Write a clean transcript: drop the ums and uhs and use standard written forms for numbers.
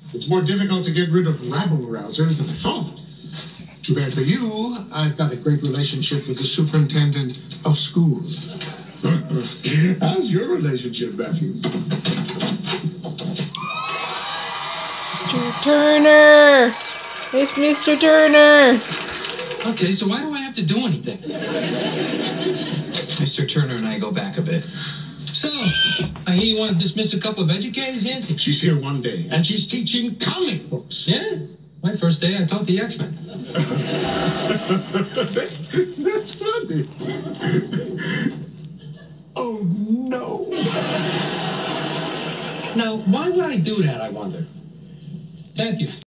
It's more difficult to get rid of rabble-rousers than I thought. Too bad for you, I've got a great relationship with the superintendent of schools. How's your relationship, Matthew? Mr. Turner! It's Mr. Turner! Okay, so why do I have to do anything? Mr. Turner and I go back a bit. So, I hear you want to dismiss a couple of educators, Yancy? She's here one day, and she's teaching comic books. Yeah? My first day, I taught the X-Men. That's funny. Oh, no. Now, why would I do that, I wonder? Matthew.